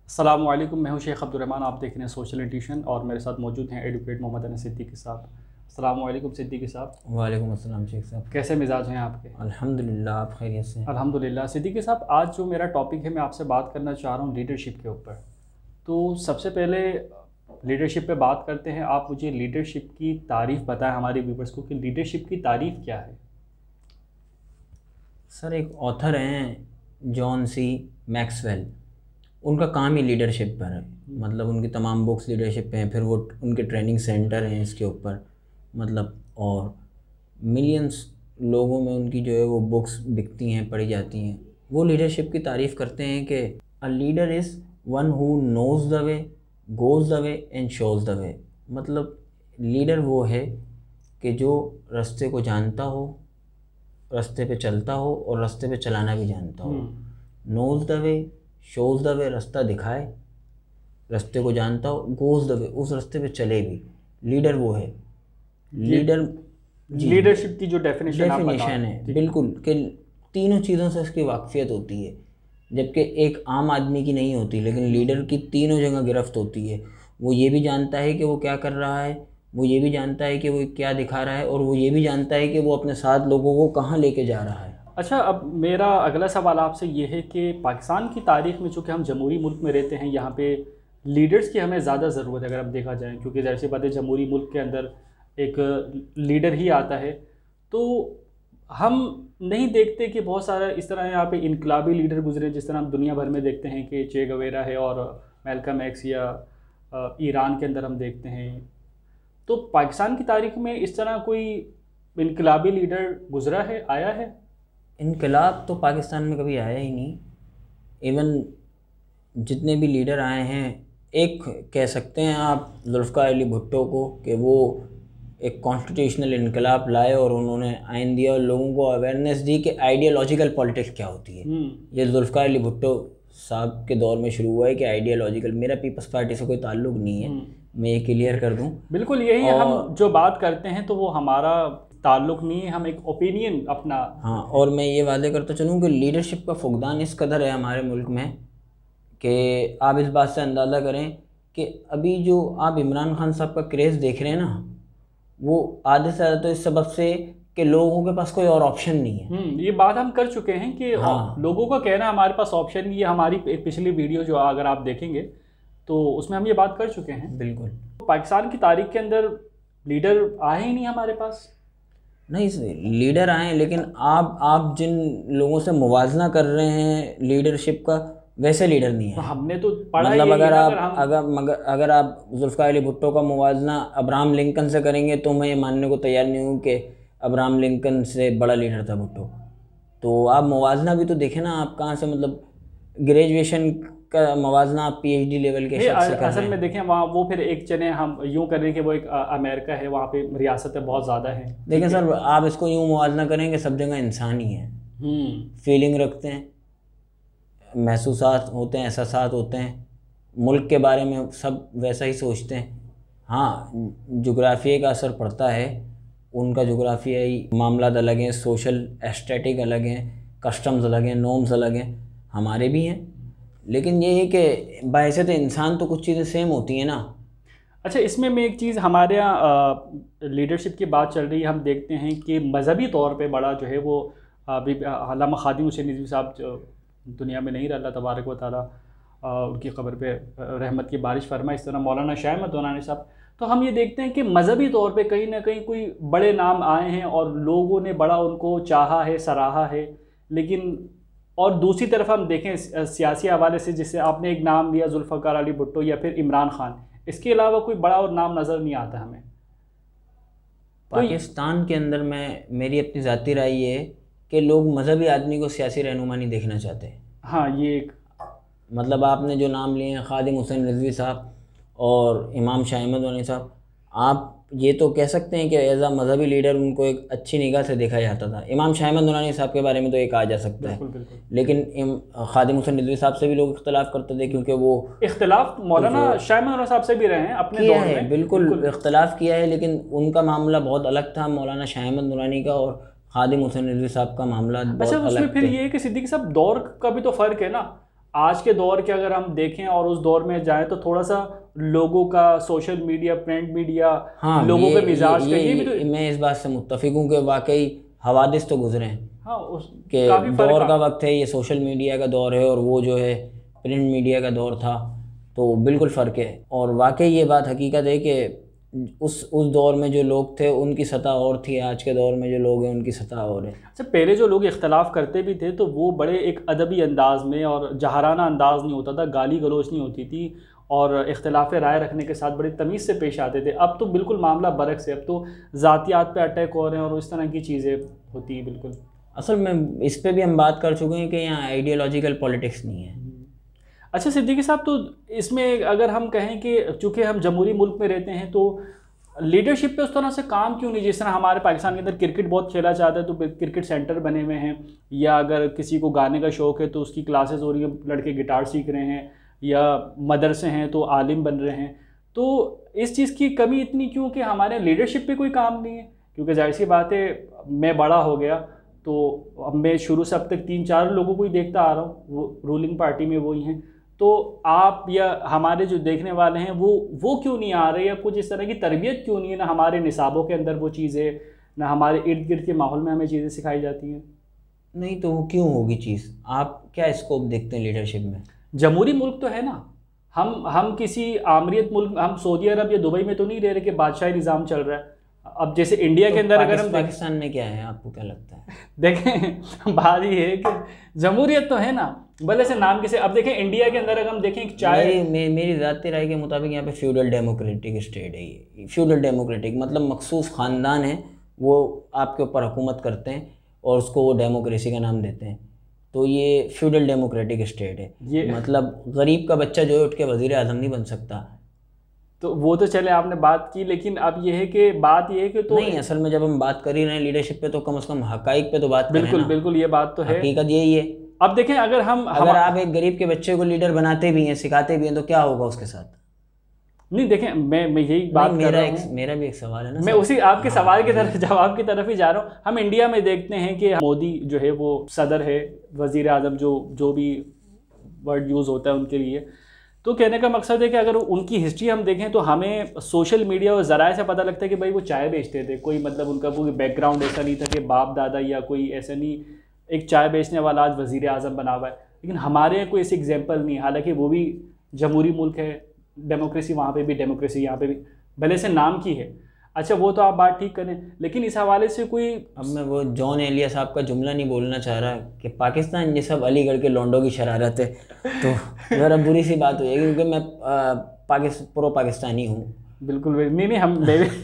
अस्सलामु अलैकुम, मैं हूं शेख अब्दुर्रहमान। आप देख रहे हैं सोशल इंट्यूशन और मेरे साथ मौजूद हैं एडवोकेट मोहम्मद अनस सिद्दीकी साहब। अस्सलामु अलैकुम सिद्दीकी साहब। वालेकुम अस्सलाम शेख साहब। कैसे मिजाज हैं आपके? अल्हम्दुलिल्लाह, आप खैरियत से हैं? अल्हम्दुलिल्लाह। सिद्दीकी साहब, आज जो मेरा टॉपिक है मैं आपसे बात करना चाह रहा हूँ लीडरशिप के ऊपर। तो सबसे पहले लीडरशिप पे बात करते हैं। आप मुझे लीडरशिप की तारीफ़ बताएं हमारे व्यूवर्स को कि लीडरशिप की तारीफ़ क्या है? सर, एक ऑथर हैं जॉन सी मैक्सवेल। उनका काम ही लीडरशिप पर है। मतलब उनकी तमाम बुक्स लीडरशिप पे हैं। फिर वो उनके ट्रेनिंग सेंटर हैं इसके ऊपर, मतलब और मिलियंस लोगों में उनकी जो है वो बुक्स बिकती हैं, पढ़ी जाती हैं। वो लीडरशिप की तारीफ़ करते हैं कि a leader is one who knows the way, goes the way and shows the way. मतलब लीडर वो है कि जो रास्ते को जानता हो, रास्ते पे चलता हो और रास्ते पे चलाना भी जानता हो। Knows the way, shows the way, रास्ता दिखाए, रास्ते को जानता हो, गोज़ द वे, उस रास्ते पे चले भी। लीडर वो है। लीडर लीडरशिप की जो डेफिनेशन है बिल्कुल कि तीनों चीज़ों से उसकी वाकफियत होती है, जबकि एक आम आदमी की नहीं होती। लेकिन लीडर की तीनों जगह गिरफ्त होती है। वो ये भी जानता है कि वो क्या कर रहा है, वो ये भी जानता है कि वो क्या दिखा रहा है, और वो ये भी जानता है कि वो अपने साथ लोगों को कहाँ लेके जा रहा है। अच्छा, अब मेरा अगला सवाल आपसे ये है कि पाकिस्तान की तारीख़ में, चूँकि हम जमहूरी मुल्क में रहते हैं, यहाँ पे लीडर्स की हमें ज़्यादा ज़रूरत है अगर अब देखा जाए, क्योंकि ज़ाहिर सी बात है जमहूरी मुल्क के अंदर एक लीडर ही आता है। तो हम नहीं देखते कि बहुत सारा इस तरह यहाँ पे इनकलाबी लीडर गुजरे, जिस तरह हम दुनिया भर में देखते हैं कि चे गवेरा है और मैल्कम एक्स, या ईरान के अंदर हम देखते हैं। तो पाकिस्तान की तारीख़ में इस तरह कोई इनकलाबी लीडर गुजरा है, आया है? इनकलाब तो पाकिस्तान में कभी आया ही नहीं। इवन जितने भी लीडर आए हैं, एक कह सकते हैं आप जुल्फ़िकार अली भुट्टो को कि वो एक कॉन्स्टिट्यूशनल इनकलाब लाए और उन्होंने आइन दिया और लोगों को अवेयरनेस दी कि आइडियोलॉजिकल पॉलिटिक्स क्या होती है। ये जुल्फ़िकार अली भुट्टो साहब के दौर में शुरू हुआ है कि आइडियोलॉजिकल। मेरा पीपल्स पार्टी से कोई ताल्लुक़ नहीं है, मैं ये क्लियर कर दूं। बिल्कुल यही हम जो बात करते हैं तो वो हमारा ताल्लुक़ नहीं है, हम एक ओपिनियन अपना। हाँ, और मैं ये वादे करता चलूँ कि लीडरशिप का फुकदान इस कदर है हमारे मुल्क में कि आप इस बात से अंदाज़ा करें कि अभी जो आप इमरान खान साहब का क्रेज़ देख रहे हैं ना, वो आधे से ज़्यादा तो इस सबब से कि लोगों के पास कोई और ऑप्शन नहीं है। ये बात हम कर चुके हैं कि हाँ, लोगों का कहना हमारे पास ऑप्शन नहीं है। हमारी एक पिछली वीडियो जो अगर आप देखेंगे तो उसमें हम ये बात कर चुके हैं। बिल्कुल। पाकिस्तान की तारीख के अंदर लीडर आए ही नहीं हमारे पास। नहीं, लीडर आए, लेकिन आप जिन लोगों से मुवाजना कर रहे हैं लीडरशिप का, वैसे लीडर नहीं है। तो हमने तो पढ़ा मतलब अगर आप जुल्फ़िकार अली भुट्टो का मुवाजना अब्राहम लिंकन से करेंगे तो मैं ये मानने को तैयार नहीं हूँ कि अब्राहम लिंकन से बड़ा लीडर था भुट्टो। तो आप मुवाजना भी तो देखें ना, आप कहाँ से, मतलब ग्रेजुएशन का मुवाजना आप PhD लेवल के शख्स से कर रहे हैं। असल में देखें वहाँ वो फिर एक चने हम यूँ कर रहे हैं कि वो एक अमेरिका है, वहाँ पे रियासतें बहुत ज़्यादा हैं। देखें सर, आप इसको यूँ मुवाजना करेंगे, सब जगह इंसान ही है। फीलिंग रखते हैं, महसूसात होते हैं, एहसासात होते हैं, मुल्क के बारे में सब वैसा ही सोचते हैं। हाँ, जोग्राफिया का असर पड़ता है, उनका जोग्राफियाई मामला अलग हैं, सोशल एस्थेटिक अलग हैं, कस्टम्स अलग हैं, नॉर्म्स अलग हैं, हमारे भी हैं। लेकिन ये है कि बायसत इंसान तो कुछ चीज़ें सेम होती हैं ना। अच्छा, इसमें मैं एक चीज़, हमारे यहाँ लीडरशिप की बात चल रही है, हम देखते हैं कि मजहबी तौर पे बड़ा जो है वो अभी अल्लामा खादिम हुसैन रिज़वी साहब जो दुनिया में नहीं रहा, अल्लाह तबारक व तआला उनकी क़ब्र पे रहमत की बारिश फरमाए। इस तरह मौलाना शाह अहमद दोनानी साहब। तो हम ये देखते हैं कि मजहबी तौर पे कहीं ना कहीं कोई बड़े नाम आए हैं और लोगों ने बड़ा उनको चाहा है, सराहा है। लेकिन और दूसरी तरफ हम देखें सियासी हवाले से, जिससे आपने एक नाम लिया जुल्फ़िकार अली भुट्टो या फिर इमरान खान, इसके अलावा कोई बड़ा और नाम नज़र नहीं आता हमें पाकिस्तान के अंदर। मेरी अपनी ज़ाती राय ये है कि लोग मजहबी आदमी को सियासी रहनुमा नहीं देखना चाहते। हाँ, ये एक मतलब आपने जो नाम लिए हैं, खादिम हुसैन रिज़वी साहब और इमाम शाह अहमद दोनानी साहब, आप ये तो कह सकते हैं कि एज आ मजहबी लीडर उनको एक अच्छी निगाह से देखा जाता था। इमाम शाह अहमद दोनानी साहब के बारे में तो एक आ जा सकता है। बिल्कुल। लेकिन खादिम हुसैन रिज़वी साहब से भी लोग इख्तलाफ करते थे, क्योंकि वो इख्तलाफ मौलाना शाह अहमद साहब से भी रहे हैं अपने दौर में। बिल्कुल इख्तलाफ किया है, लेकिन उनका मामला बहुत अलग था मौलाना शाह अहमद दुरानी का, और खादिम हुसैन रिज़वी साहब का मामला बहुत अलग था। उसमें फिर ये है कि सिद्दीकी साहब दौर का भी तो फ़र्क है ना। आज के दौर के अगर हम देखें और उस दौर में जाएं तो थोड़ा सा लोगों का सोशल मीडिया, प्रिंट मीडिया, हाँ, लोगों के मिजाज का ये भी तो मैं इस बात से मुत्तफिक हूँ कि वाकई हवादिस तो गुजरे हैं। हाँ, के दौर का वक्त है, ये सोशल मीडिया का दौर है और वो जो है प्रिंट मीडिया का दौर था, तो बिल्कुल फ़र्क है। और वाकई ये बात हकीकत है कि उस दौर में जो लोग थे उनकी सतह और थी, आज के दौर में जो लोग हैं उनकी सतह और है। अच्छा, पहले जो लोग इख्तलाफ करते भी थे तो वो बड़े एक अदबी अंदाज में और जहराना अंदाज नहीं होता था, गाली गलौज नहीं होती थी और इख्तलाफ राय रखने के साथ बड़ी तमीज़ से पेश आते थे। अब तो बिल्कुल मामला बरक्स है, अब तो ज़ातियात पे अटैक हो रहे हैं और इस तरह की चीज़ें होती हैं। बिल्कुल असल में इस पे भी हम बात कर चुके हैं कि यहाँ आइडियोलॉजिकल पॉलिटिक्स नहीं है। अच्छा सिद्दीकी साहब, तो इसमें अगर हम कहें कि चूँकि हम जमहूरी मुल्क में रहते हैं तो लीडरशिप पे उस तरह से काम क्यों नहीं? जिस तरह हमारे पाकिस्तान के अंदर क्रिकेट बहुत खेला जाता है तो क्रिकेट सेंटर बने हुए हैं, या अगर किसी को गाने का शौक़ है तो उसकी क्लासेस हो रही हैं, लड़के गिटार सीख रहे हैं, या मदरसे हैं तो आलिम बन रहे हैं। तो इस चीज़ की कमी इतनी क्यों कि हमारे लीडरशिप पे कोई काम नहीं है? क्योंकि जाहिर सी बात है, मैं बड़ा हो गया तो अब मैं शुरू से अब तक 3-4 लोगों को ही देखता आ रहा हूँ, वो रूलिंग पार्टी में वही हैं। तो आप या हमारे जो देखने वाले हैं वो क्यों नहीं आ रहे, या कुछ इस तरह की तरबियत क्यों नहीं है? ना हमारे निसाबों के अंदर वो चीज़ें, ना हमारे इर्द गिर्द के माहौल में हमें चीज़ें सिखाई जाती हैं। नहीं तो वो क्यों होगी चीज़? आप क्या स्कोप देखते हैं लीडरशिप में? जमहूरी मुल्क तो है ना, हम किसी आमरीत मुल्क, हम सऊदी अरब या दुबई में तो नहीं रह रहे कि बादशाही निज़ाम चल रहा है। अब जैसे इंडिया के अंदर अगर हम पाकिस्तान में क्या है, आपको क्या लगता है? देखें, बात ये है कि जमहूरियत तो है ना, भले से नाम किसे। अब देखें इंडिया के अंदर अगर हम देखें चाय, मेरी ज़ाती राय के मुताबिक यहाँ पे फ्यूडल डेमोक्रेटिक स्टेट है। ये फ्यूडल डेमोक्रेटिक मतलब मखसूस ख़ानदान है, वो आपके ऊपर हुकूमत करते हैं और उसको वो डेमोक्रेसी का नाम देते हैं। तो ये फ्यूडल डेमोक्रेटिक स्टेट है। ये मतलब गरीब का बच्चा जो है उठ के वज़ीर आज़म नहीं बन सकता। तो वो तो चले आपने बात की, लेकिन अब ये है कि बात ये है कि तो नहीं, असल में जब हम बात कर ही रहे हैं लीडरशिप पे तो कम से कम हकाइक पे तो बात करें ना। बिल्कुल बिल्कुल, ये बात तो है, हकीकत यही है। अब देखें अगर आप एक गरीब के बच्चे को लीडर बनाते भी हैं, सिखाते भी हैं, तो क्या होगा उसके साथ? नहीं देखें, मैं यही बात कर रहा हूँ। मेरा भी एक सवाल है ना, मैं उसी आपके सवाल की तरफ, जवाब की तरफ ही जा रहा हूँ। हम इंडिया में देखते हैं कि मोदी जो है वो सदर है, वज़ीर आज़म, जो भी वर्ड यूज़ होता है उनके लिए। तो कहने का मकसद है कि अगर उनकी हिस्ट्री हम देखें तो हमें सोशल मीडिया और ज़राए से पता लगता है कि भाई वो चाय बेचते थे। कोई मतलब उनका कोई बैकग्राउंड ऐसा नहीं था कि बाप दादा या कोई ऐसा नहीं, एक चाय बेचने वाला आज वज़ीर आज़म बना हुआ है। लेकिन हमारे यहाँ कोई ऐसी एग्जाम्पल नहीं, हालांकि वो भी जमहूरी मुल्क है, डेमोक्रेसी वहाँ पे भी, डेमोक्रेसी यहाँ पे भी, भले से नाम की है। अच्छा वो तो आप बात ठीक करें, लेकिन इस हवाले से कोई, अब मैं वो जॉन एलिया साहब का जुमला नहीं बोलना चाह रहा कि पाकिस्तान ये सब अलीगढ़ के लौंडों की शरारत है, तो ज़रा बुरी सी बात हो जाएगी, क्योंकि मैं प्रो पाकिस्तानी हूँ। बिल्कुल नहीं, हम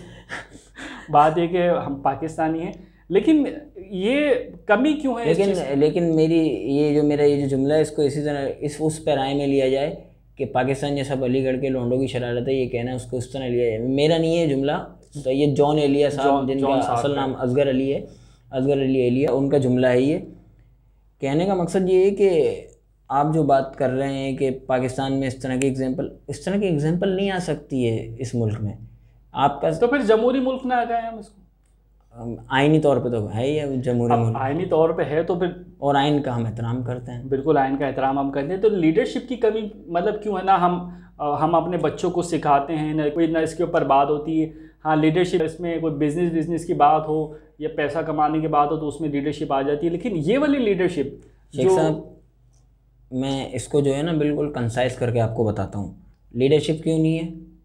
बात ये कि हम पाकिस्तानी हैं, लेकिन ये कमी क्यों है? लेकिन मेरा ये जो जुमला है, इसको इसी तरह उस पैराए में लिया जाए कि पाकिस्तान ये सब अलीगढ़ के लौंडों की शरारत है, ये कहना है उसको उस तरह लिया जाए। मेरा नहीं है जुमला, तो ये जॉन एलिया साहब, जिनका असल नाम असगर अली है, असगर अली एलिया, उनका जुमला है ये। कहने का मकसद ये है कि आप जो बात कर रहे हैं कि पाकिस्तान में इस तरह की एग्जांपल नहीं आ सकती है इस मुल्क में आपका। तो फिर जमहूरी मुल्क ना आ गए हम इसको? आइनी तौर पे तो है ही जमहूरी मुल्क, आइनी तौर पे है तो फिर, और आइन का हम एहतराम करते हैं। बिल्कुल आइन का एहतराम हम करते हैं। तो लीडरशिप की कमी मतलब क्यों है? ना हम अपने बच्चों को सिखाते हैं, ना इसके ऊपर बात होती है। हाँ, लीडरशिप, इसमें कोई बिजनेस की बात हो या पैसा कमाने की बात हो तो उसमें लीडरशिप आ जाती है, लेकिन ये वाली लीडरशिप शेख साहब, मैं इसको जो है ना बिल्कुल कंसाइज करके आपको बताता हूँ। लीडरशिप क्यों नहीं है?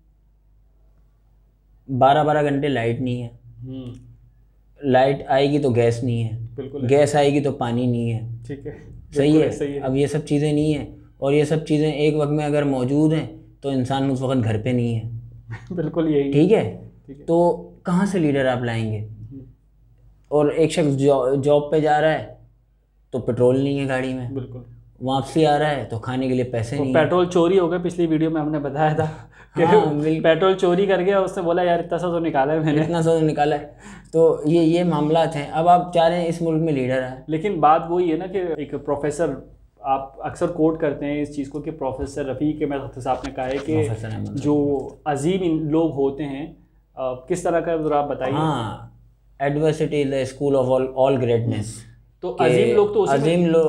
12-12 घंटे लाइट नहीं है, लाइट आएगी तो गैस नहीं है, बिल्कुल गैस आएगी तो पानी नहीं है, ठीक है, सही है। अब ये सब चीज़ें नहीं है, और ये सब चीज़ें एक वक्त में अगर मौजूद हैं तो इंसान उस वक्त घर पे नहीं है। बिल्कुल यही, ठीक है। तो कहाँ से लीडर आप लाएंगे? और एक शख्स जॉब पे जा रहा है तो पेट्रोल नहीं है गाड़ी में, बिल्कुल, वापसी आ रहा है तो खाने के लिए पैसे नहीं। पेट्रोल चोरी हो गया, पिछली वीडियो में हमने बताया था कि पेट्रोल चोरी कर गया, उसने बोला यार इतना सा तो निकाला है मैंने, इतना सा तो निकाला है। तो ये मामलात हैं। अब आप चाह रहे हैं इस मुल्क में लीडर है, लेकिन बात वही है ना कि एक प्रोफेसर, आप अक्सर कोट करते हैं इस चीज़ को कि प्रोफेसर रफ़ीक अहमद साहब ने कहा है कि जो अजीम लोग होते हैं, किस तरह का ज़रा आप बताइए। हाँ, adversity is the school of all greatness. तो अजीम लोग तो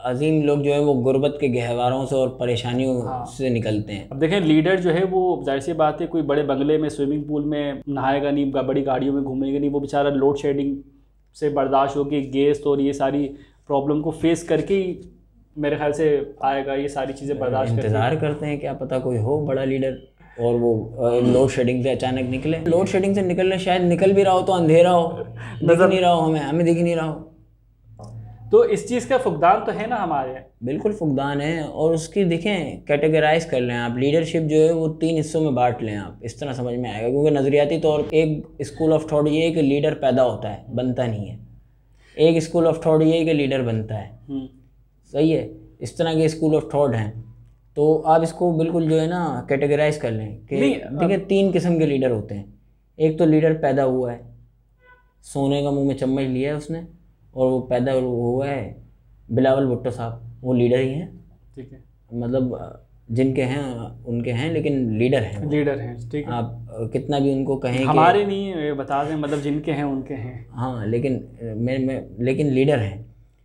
अजीम लोग जो है वो गुर्बत के गहवारों से और परेशानियों से निकलते हैं। अब देखें लीडर जो है वो जाहिर सी बात है कोई बड़े बंगले में स्विमिंग पूल में नहाएगा नहीं, बड़ी गाड़ियों में घूमेगा नहीं, वो बेचारा लोड शेडिंग से बर्दाश्त होकर गैस और ये सारी प्रॉब्लम को फेस करके ही मेरे ख्याल से आएगा, ये सारी चीज़ें बर्दाश्त इंतज़ार करते हैं क्या पता कोई हो बड़ा लीडर और वो लोड शेडिंग से अचानक निकले। लोड शेडिंग से निकलने शायद निकल भी रहा हो तो अंधेरा हो, दिख नहीं रहा हो, हमें दिख नहीं रहा हो। तो इस चीज़ का फुकदान तो है ना हमारे, बिल्कुल फुकदान है। और उसकी देखें कैटेगराइज कर लें आप, लीडरशिप जो है वो 3 हिस्सों में बांट लें आप, इस तरह समझ में आएगा। क्योंकि नज़रियाती तौर पर एक स्कूल ऑफ थॉट ये है कि लीडर पैदा होता है, बनता नहीं है। एक स्कूल ऑफ थॉट ये है कि लीडर बनता है। सही है, इस तरह के स्कूल ऑफ थॉट हैं। तो आप इसको बिल्कुल जो है ना कैटेगराइज कर लें कि देखिए 3 किस्म के लीडर होते हैं। एक तो लीडर पैदा हुआ है, सोने का मुंह में चम्मच लिया है उसने और वो पैदा हुआ है। बिलावल भुट्टो साहब वो लीडर ही हैं, ठीक है, मतलब जिनके हैं उनके हैं लेकिन लीडर हैं, ठीक है। आप कितना भी उनको कहें हमारे नहीं बता दें, मतलब जिनके हैं उनके हैं, हाँ, लेकिन लीडर हैं।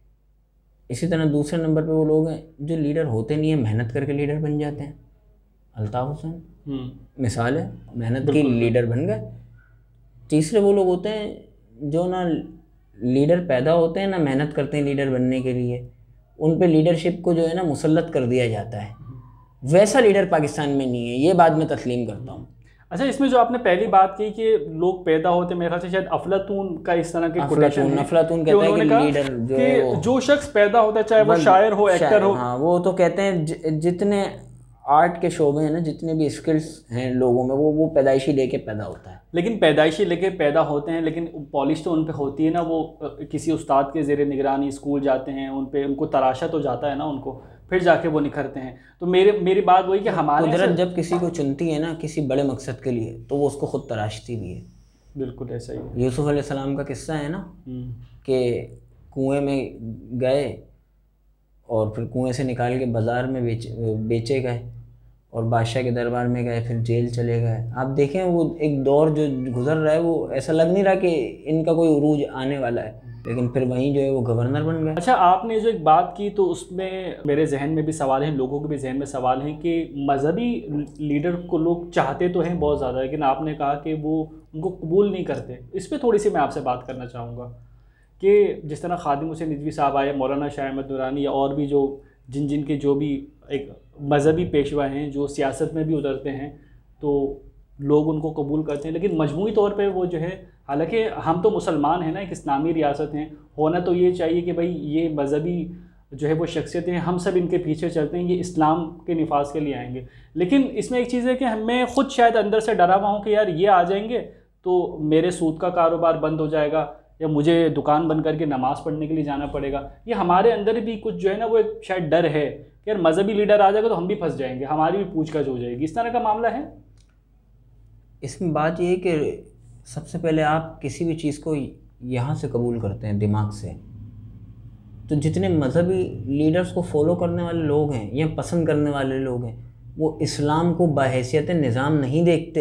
इसी तरह दूसरे नंबर पे वो लोग हैं जो लीडर होते नहीं हैं, मेहनत करके लीडर बन जाते हैं। अल्ताफ हुसैन मिसाल है, मेहनत की लीडर बन गए। तीसरे वो लोग होते हैं जो ना लीडर पैदा होते हैं ना मेहनत करते हैं लीडर बनने के लिए, उन पे लीडरशिप को जो है ना मुसल्लत कर दिया जाता है। वैसा लीडर पाकिस्तान में नहीं है, ये बात मैं तस्लीम करता हूँ। अच्छा, इसमें जो आपने पहली बात की कि लोग पैदा होते, मेरे ख्याल से शायद अफलातून का इस तरह के अफलातून कहता है कि लीडर जो शख्स पैदा होता है चाहे वो शायर हो, एक्टर हो, हाँ, वो तो कहते हैं जितने आर्ट के शोबे हैं ना, जितने भी स्किल्स हैं लोगों में, वो पैदाइशी लेके पैदा होता है। लेकिन पैदाइशी लेके पैदा होते हैं, लेकिन पॉलिश तो उन पे होती है ना। वो किसी उस्ताद के ज़ेरे निगरानी स्कूल जाते हैं, उनको तराशा तो जाता है ना उनको, फिर जाके वो निखरते हैं। तो मेरी बात वही कि हमारे कुदरत जब किसी को चुनती है ना किसी बड़े मकसद के लिए तो वो उसको खुद तराशती भी है। बिल्कुल ऐसा ही है। यूसुफ अलैहिस्सलाम का किस्सा है ना कि कुएं में गए और फिर कुएं से निकाल के बाज़ार में बेचे गए और बादशाह के दरबार में गए, फिर जेल चले गए। आप देखें वो एक दौर जो गुजर रहा है, वो ऐसा लग नहीं रहा कि इनका कोई उरूज आने वाला है, लेकिन फिर वहीं जो है वो गवर्नर बन गए। अच्छा, आपने जो एक बात की तो उसमें मेरे जहन में भी सवाल हैं, लोगों के भी जहन में सवाल हैं कि मजहबी लीडर को लोग चाहते तो हैं बहुत ज़्यादा, लेकिन आपने कहा कि वो उनको कबूल नहीं करते। इस पर थोड़ी सी मैं आपसे बात करना चाहूँगा कि जिस तरह खादिम हुसैन रिजवी साहब आए, मौलाना शाह अहमद नूरानी या और भी जो जिन के जो भी एक मजहबी पेशवा हैं जो सियासत में भी उतरते हैं, तो लोग उनको कबूल करते हैं। लेकिन मजमूई तौर पे वो जो है, हालांकि हम तो मुसलमान हैं ना, एक इस्लामी रियासत हैं, होना तो ये चाहिए कि भाई ये मजहबी जो है वो शख्सियतें हैं, हम सब इनके पीछे चलते हैं, ये इस्लाम के निफाज के लिए आएंगे। लेकिन इसमें एक चीज़ है कि मैं ख़ुद शायद अंदर से डरा हुआ हूँ कि यार ये आ जाएंगे तो मेरे सूद का कारोबार बंद हो जाएगा या मुझे दुकान बंद करके नमाज़ पढ़ने के लिए जाना पड़ेगा। ये हमारे अंदर भी कुछ जो है ना वो एक शायद डर है कि यार मजहबी लीडर आ जाएगा तो हम भी फंस जाएंगे, हमारी भी पूछताछ हो जाएगी। इस तरह का मामला है। इसमें बात ये है कि सबसे पहले आप किसी भी चीज़ को यहाँ से कबूल करते हैं दिमाग से, तो जितने मजहबी लीडर्स को फॉलो करने वाले लोग हैं या पसंद करने वाले लोग हैं, वो इस्लाम को बहैसियत निज़ाम नहीं देखते,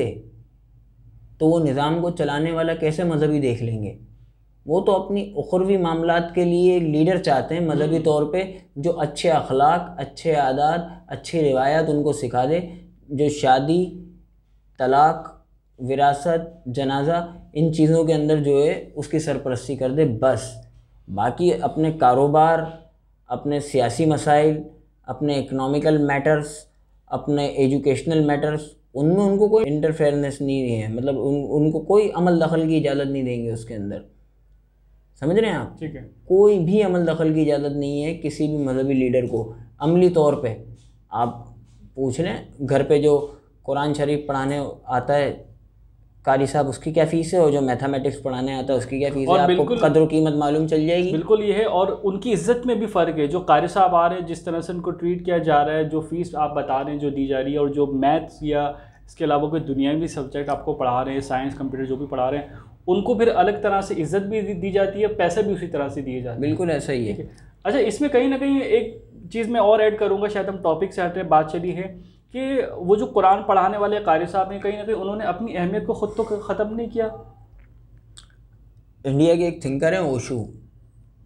तो वो निज़ाम को चलाने वाला कैसे मजहबी देख लेंगे। वो तो अपनी उखरवी मामलात के लिए लीडर चाहते हैं मजहबी तौर पे, जो अच्छे अखलाक, अच्छे आदात, अच्छी रिवायात उनको सिखा दे, जो शादी, तलाक, विरासत, जनाजा, इन चीज़ों के अंदर जो है उसकी सरपरस्ती कर दे बस। बाकी अपने कारोबार, अपने सियासी मसाइल, अपने इकनॉमिकल मैटर्स, अपने एजुकेशनल मैटर्स, उनमें उनको कोई इंटरफेरेंस नहीं है, मतलब उनको कोई अमल दखल की इजाज़त नहीं देंगे उसके अंदर। समझ रहे हैं आप? ठीक है। कोई भी अमल दखल की इजाज़त नहीं है किसी भी मजहबी लीडर को। अमली तौर पे आप पूछ लें, घर पे जो कुरान शरीफ पढ़ाने आता है कारी साहब, उसकी क्या फ़ीस है, और जो मैथमेटिक्स पढ़ाने आता है उसकी क्या फ़ीस है, आपको कदर कीमत मालूम चल जाएगी। बिल्कुल ये है, और उनकी इज़्ज़त में भी फ़र्क है। जो कारी साहब आ रहे हैं, जिस तरह से उनको ट्रीट किया जा रहा है, जो फ़ीस आप बता रहे हैं जो दी जा रही है, और जो मैथ्स या इसके अलावा कोई दुनियावी सब्जेक्ट आपको पढ़ा रहे हैं, साइंस, कंप्यूटर जो भी पढ़ा रहे हैं, उनको फिर अलग तरह से इज़्ज़त भी दी जाती है, पैसे भी उसी तरह से दिए जाते हैं। बिल्कुल ऐसा ही है। अच्छा, इसमें कहीं ना कहीं एक चीज़ मैं और ऐड करूँगा, शायद हम टॉपिक से हटे बात चली है कि वो जो कुरान पढ़ाने वाले कारी साहब हैं, कहीं ना कहीं उन्होंने अपनी अहमियत को ख़ुद तो ख़त्म नहीं किया। इंडिया के एक थिंकर हैं ओशो,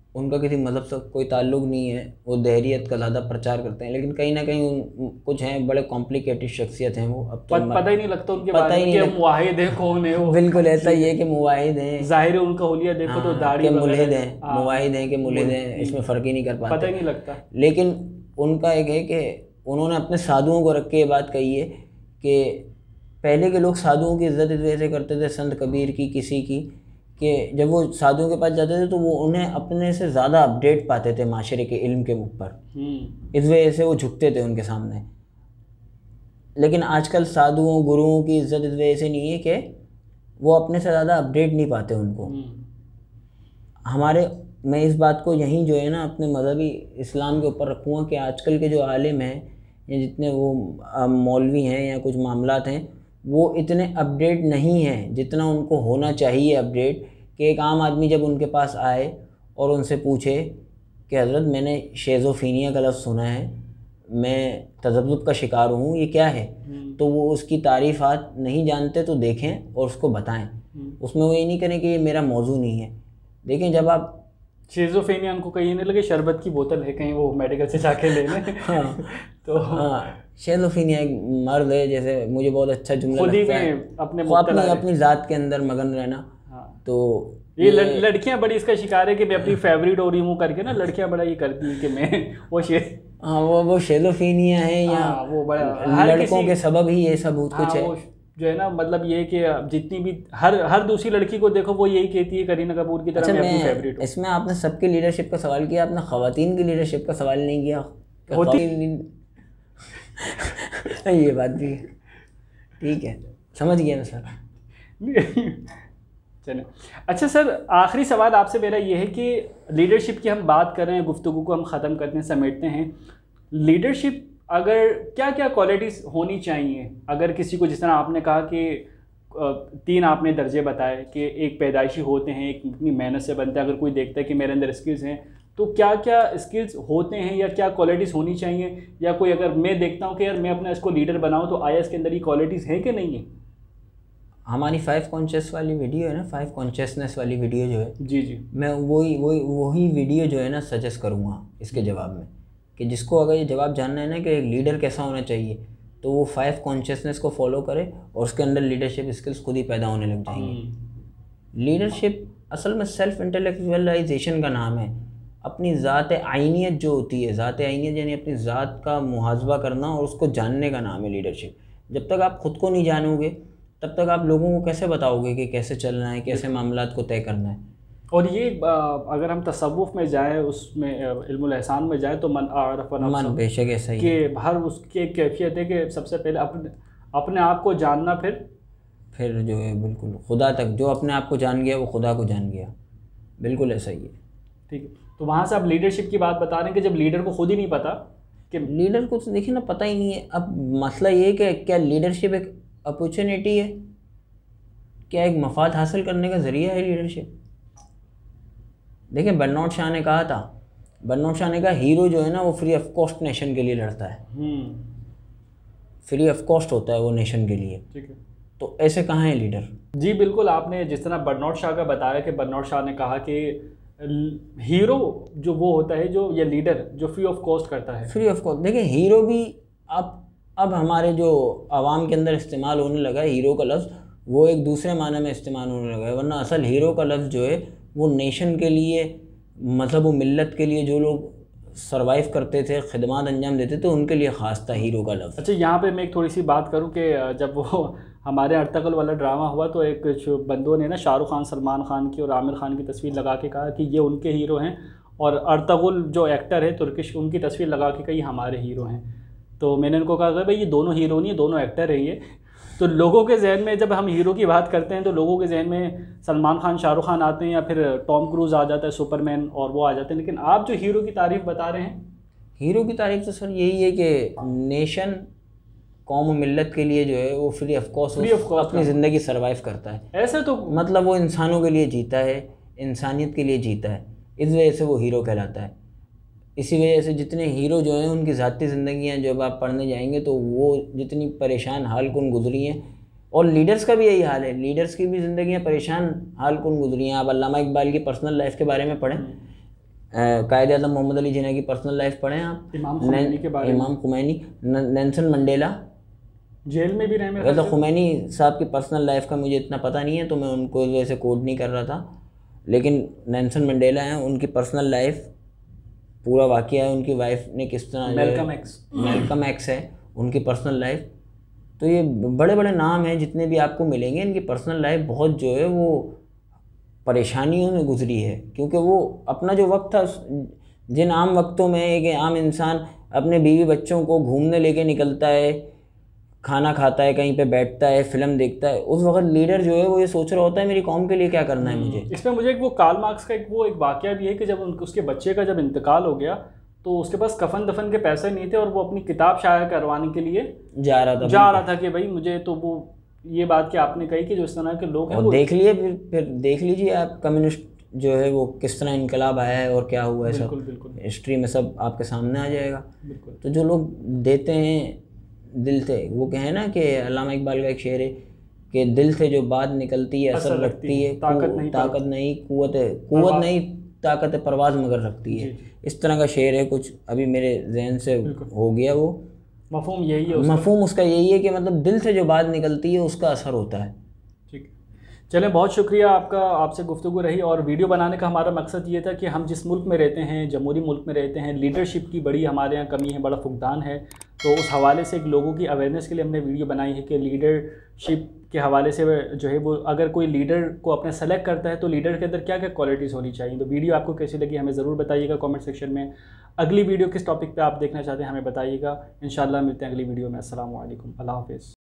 उनका किसी मज़हब से कोई ताल्लुक़ नहीं है, वो दहरियत का ज़्यादा प्रचार करते हैं, लेकिन कहीं ना कहीं कुछ हैं बड़े कॉम्प्लिकेटेड शख्सियत हैं वो। अब तो पता ही नहीं लगता उनके बारे में कि मुवाहिद है कौन है वो। बिल्कुल ऐसा ही है कि मुवाहिद हैं, ज़ाहिर है उनका हुलिया देखो तो दाढ़ी के मुल्हिद हैं, मुवाहिद हैं कि मुल्हिद हैं, इसमें फ़र्क ही नहीं कर पाते, पता ही नहीं लगता। लेकिन उनका एक है कि उन्होंने अपने साधुओं को रख के ये बात कही है कि पहले के लोग साधुओं की इज़्ज़त इस वजह से करते थे, संत कबीर की, किसी की, कि जब वो साधुओं के पास जाते थे तो वो उन्हें अपने से ज़्यादा अपडेट पाते थे माशरे के इल्म के ऊपर, इस वजह से वो झुकते थे उनके सामने। लेकिन आजकल साधुओं गुरुओं की इज़्ज़त इस वजह से नहीं है कि वो अपने से ज़्यादा अपडेट नहीं पाते उनको। हमारे मैं इस बात को यहीं जो है ना अपने मज़हबी इस्लाम के ऊपर रखूँगा कि आजकल के जो आलिम हैं या जितने वो मौलवी हैं या कुछ मामलात हैं, वो इतने अपडेट नहीं हैं जितना उनको होना चाहिए अपडेट। कि एक आम आदमी जब उनके पास आए और उनसे पूछे कि हज़रत मैंने शेज़ोफीनिया का लफ्ज़ सुना है, मैं तज़ब्ज़ुब का शिकार हूँ, ये क्या है, तो वो उसकी तारीफ़ात नहीं जानते तो देखें और उसको बताएं। उसमें वो ये नहीं करें कि ये मेरा मौजू नहीं है। देखें जब आप शेज़ोफेनिया उनको कहीं नहीं लगे शरबत की बोतल है कहीं वो मेडिकल से जाके लेने। हाँ तो हाँ, शेज़ोफेनिया एक मर्द है, जैसे मुझे बहुत अच्छा जुमला खुद ही लगता है, अपनी ज़ात के अंदर मगन रहना। तो ये लड़कियां बड़ी इसका शिकार है कि मैं अपनी फेवरेट हो रही हूँ करके ना, लड़कियां बड़ा ये करती हैं कि मैं वो वो शेज़ोफेनिया है या वो बड़ा लड़कों के सबब ही ये सब कुछ है जो है ना। मतलब ये कि जितनी भी हर दूसरी लड़की को देखो वो यही कहती है करीना कपूर की तरह मैं अपनी फेवरेट हूँ। इसमें आपने सबकी लीडरशिप का सवाल किया, आपने ख़वातीन की लीडरशिप का सवाल नहीं किया। ये बात भी ठीक है, समझ गया मैं सर। चलें, अच्छा सर आखिरी सवाल आपसे मेरा ये है कि लीडरशिप की हम बात कर रहे हैं, गुफ्तगू को हम ख़त्म करते हैं, समेटते हैं। लीडरशिप अगर क्या क्या क्वालिटीज़ होनी चाहिए अगर किसी को, जिस तरह आपने कहा कि 3 आपने दर्जे बताए कि एक पैदाइशी होते हैं, एक अपनी मेहनत से बनता है, अगर कोई देखता है कि मेरे अंदर स्किल्स हैं तो क्या क्या स्किल्स होते हैं या क्या क्वालिटीज़ होनी चाहिए, या कोई अगर मैं देखता हूँ कि यार मैं अपना इसको लीडर बनाऊँ तो आया इसके अंदर ये क्वालिटीज़ हैं कि नहीं है। हमारी 5 कॉन्शियस वाली वीडियो है ना, 5 कॉन्शियसनेस वाली वीडियो जो है, जी मैं वही वीडियो जो है ना सजेस्ट करूँगा इसके जवाब में, कि जिसको अगर ये जवाब जानना है ना कि एक लीडर कैसा होना चाहिए तो वो 5 कॉन्शियसनेस को फॉलो करे और उसके अंदर लीडरशिप स्किल्स खुद ही पैदा होने लग जाएंगे। लीडरशिप असल में सेल्फ इंटेलेक्चुअलाइजेशन का नाम है। अपनी ज़ात आइनियत जो होती है, ज़ात आइनियत यानी अपनी ज़ात का मुहासबा करना और उसको जानने का नाम है लीडरशिप। जब तक आप ख़ुद को नहीं जानोगे तब तक आप लोगों को कैसे बताओगे कि कैसे चलना है, कैसे मामलात को तय करना है। और ये अगर हम तसव्वुफ़ में जाएँ, उसमें इल्मुल एहसान में जाएँ तो मन बेशक ऐसा ही कि हर उसकी एक कैफियत है कि सबसे पहले अपने आप को जानना, फिर जो है बिल्कुल खुदा तक, जो अपने आप को जान गया वो खुदा को जान गया, बिल्कुल ऐसा ही है। ठीक है, तो वहाँ से आप लीडरशिप की बात बता रहे हैं कि जब लीडर को खुद ही नहीं पता कि लीडर को तो देखिए ना पता ही नहीं है। अब मसला ये है कि क्या लीडरशिप एक अपॉर्चुनिटी है, क्या एक मफाद हासिल करने का ज़रिया है लीडरशिप। देखिए बर्नार्ड शॉ ने कहा था, बर्नार्ड शॉ ने कहा हीरो जो है ना वो फ्री ऑफ कॉस्ट नेशन के लिए लड़ता है, फ्री ऑफ कॉस्ट होता है वो नेशन के लिए। ठीक है, तो ऐसे कहाँ है लीडर। जी बिल्कुल, आपने जिस तरह बर्नार्ड शॉ का बताया कि बर्नार्ड शॉ ने कहा कि हीरो जो वो होता है जो या लीडर जो फ्री ऑफ कॉस्ट करता है, फ्री ऑफ कॉस्ट। देखिए हीरो भी अब हमारे जो आवाम के अंदर इस्तेमाल होने लगा है हीरो का लफ्ज़, वो एक दूसरे माने में इस्तेमाल होने लगा है, वरना असल हीरो का लफ्ज़ जो है वो नेशन के लिए, मतलब वो मिल्लत के लिए जो लोग सरवाइव करते थे, खिदमत अंजाम देते थे, उनके लिए ख़ास था हीरो का लफ्ज़। अच्छा, यहाँ पे मैं एक थोड़ी सी बात करूँ कि जब वो हमारे अर्तगल वाला ड्रामा हुआ तो एक बंदों ने ना शाहरुख खान, सलमान खान की और आमिर खान की तस्वीर लगा के कहा कि ये उनके हीरो हैं, और अर्तगुल जो एक्टर है तुर्किश, उनकी तस्वीर लगा के कही हमारे हीरो हैं। तो मैंने उनको कहा भाई ये दोनों हीरो नहीं है, दोनों एक्टर है ये। तो लोगों के जहन में जब हम हीरो की बात करते हैं तो लोगों के जहन में सलमान खान, शाहरुख खान आते हैं, या फिर टॉम क्रूज़ आ जाता है, सुपरमैन, और वो आ जाते हैं। लेकिन आप जो हीरो की तारीफ़ बता रहे हैं, हीरो की तारीफ़ तो सर यही है कि नेशन, कौम मिल्लत के लिए जो है वो फ्री ऑफ कॉस्ट अपनी ज़िंदगी सर्वाइव करता है। ऐसा तो मतलब वो इंसानों के लिए जीता है, इंसानियत के लिए जीता है, इस वजह से वो हीरो कहलाता है। इसी वजह से जितने हीरो जो हैं उनकी ज़ाती ज़िंदगियाँ जब आप पढ़ने जाएंगे तो वो जितनी परेशान हाल कुन गुजरी हैं, और लीडर्स का भी यही हाल है, लीडर्स की भी ज़िंदगियाँ परेशान हाल कुन गुजरी हैं। आप अल्लामा इकबाल की पर्सनल लाइफ के बारे में पढ़ें, कायद आज़म मोहम्मद अली जिन्ना की पर्सनल लाइफ पढ़े हैं आप? इमाम खुमैनी के बारे में। इमाम खुमैनी, नेल्सन मंडेला जेल में भी रहे मेरे वैसे खुमैनी साहब की पर्सनल लाइफ का मुझे इतना पता नहीं है, तो मैं उनको वैसे कोट नहीं कर रहा था, लेकिन नेल्सन मंडेला हैं, उनकी पर्सनल लाइफ पूरा वाक़या है, उनकी वाइफ ने किस तरह, मेलकम एक्स है उनकी पर्सनल लाइफ। तो ये बड़े बड़े नाम हैं जितने भी आपको मिलेंगे, इनकी पर्सनल लाइफ बहुत जो है वो परेशानियों में गुजरी है, क्योंकि वो अपना जो वक्त था, जिन आम वक्तों में एक आम इंसान अपने बीवी बच्चों को घूमने लेके निकलता है, खाना खाता है, कहीं पे बैठता है, फिल्म देखता है, उस वक्त लीडर जो है वो ये सोच रहा होता है मेरी कौम के लिए क्या करना है मुझे। इसमें मुझे वो कार्ल मार्क्स का एक वाकया भी है कि जब उसके बच्चे का जब इंतकाल हो गया तो उसके पास कफन दफन के पैसे नहीं थे और वो अपनी किताब शाया करवाने के लिए जा रहा था कि भाई मुझे, तो वो ये बात कि आपने कही कि जो इस तरह के लोग हैं, और देख लिए फिर देख लीजिए आप कम्युनिस्ट जो है वो किस तरह इनकलाब आया है और क्या हुआ है, सब हिस्ट्री में सब आपके सामने आ जाएगा। तो जो लोग देते हैं दिल से, वो कहे ना कि अल्लामा इकबाल का एक शेर है कि दिल से जो बात निकलती है असर रखती है, ताकत नहीं कुव्वत नहीं ताकत परवाज़ मगर रखती है। इस तरह का शेर है कुछ, अभी मेरे जहन से हो गया, वो मफ़हूम यही है, मफ़हूम उसका यही है कि मतलब दिल से जो बात निकलती है उसका असर होता है। ठीक, चलें, बहुत शुक्रिया आपका, आपसे गुफ्तगू रही। और वीडियो बनाने का हमारा मकसद ये था कि हम जिस मुल्क में रहते हैं, जमहूरी मुल्क में रहते हैं, लीडरशिप की बड़ी हमारे यहाँ कमी है, बड़ा फुकदान है, तो उस हवाले से एक लोगों की अवेयरनेस के लिए हमने वीडियो बनाई है कि लीडरशिप के हवाले से जो है वो अगर कोई लीडर को अपने सेलेक्ट करता है तो लीडर के अंदर क्या क्या क्वालिटीज़ होनी चाहिए। तो वीडियो आपको कैसी लगी हमें ज़रूर बताइएगा कमेंट सेक्शन में। अगली वीडियो किस टॉपिक पे आप देखना चाहते हैं हमें बताइएगा। इंशाल्लाह मिलते हैं अगली वीडियो में। अस्सलाम वालेकुम, अल्लाह हाफ़िज़।